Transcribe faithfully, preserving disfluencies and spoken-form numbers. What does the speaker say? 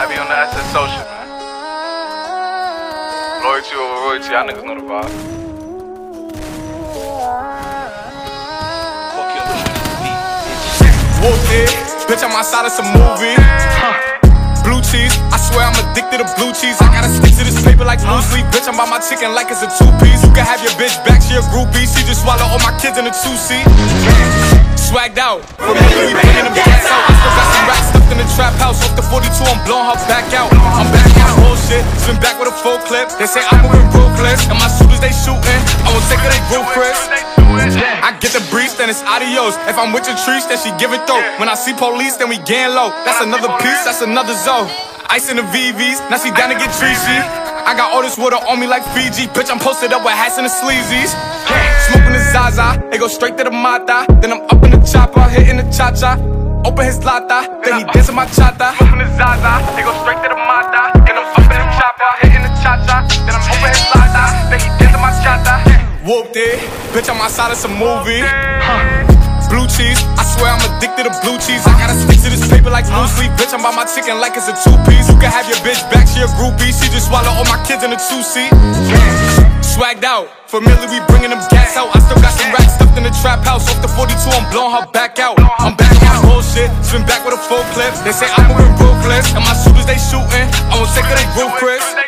be on the S S social, man. Loyalty over royalty, y'all niggas know the vibe. Fuck your beat. Whooped it, bitch, I'm outside of some movie. Blue cheese, I swear I'm addicted to blue cheese. I gotta stick to this paper like blue sleep. Bitch, I'm by my chicken like it's a two-piece. You can have your bitch back, she a groupie. She just swallow all my kids in a two-seat. Swagged out, from me, we bringing them gas out. I still got some racks stuffed in the trap house. Off the forty-two, I'm blowing her back out. I'm back on bullshit, spin back with a full clip. They say I'm moving ruthless, and my shooters they shooting. I won't take her, they roof Chris. I get the breeze, then it's adios. If I'm with your trees, then she give it though. When I see police, then we gang low. That's another piece, that's another zone. Ice in the V Vs, now she down to get treachy. I got all this water on me like Fiji. Bitch, I'm posted up with hats and the sleazies. Smoking the Zaza, they go straight to the Mata. Then I'm up in the chopper, hitting the cha-cha. Open his lata, then he dancing my chata. Smoking the Zaza, they go straight to the Mata. Then I'm up in the chopper, hitting the cha-cha. Then I'm open his lata, then he dancing my chata. Whooped it, bitch, I'm outside of some movie. Blue cheese, I swear I'm addicted to blue cheese. I gotta stick to this paper like blue sleep. Bitch, I'm by my chicken like it's a two-piece. You can have your bitch back, she a groupie. She just swallow all my kids in a two-seat. Swagged out, familiar, we bringing them gas out. I still got some racks stuffed in the trap house. Off the forty-two, I'm blowing her back out. I'm back on bullshit, spin back with a full clip. They say I'm moving ruthless, and my shooters they shooting. I won't take her, they roof Chris.